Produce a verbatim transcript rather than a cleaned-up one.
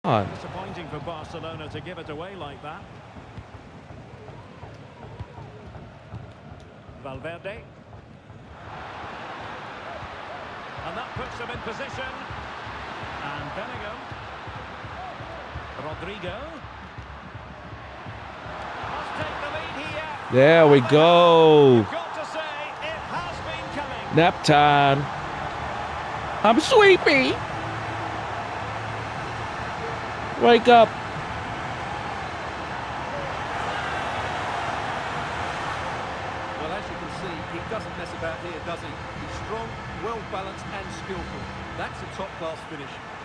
on. Disappointing for Barcelona to give it away like that. Valverde. And that puts them in position. And Bellingham. Rodrigo. Must take the lead here. There we go. You've got to say, it has been coming. Nap time. I'm sleepy. Wake up. Well, as you can see, he doesn't mess about here, does he? He's strong, well-balanced and skillful. That's a top-class finish.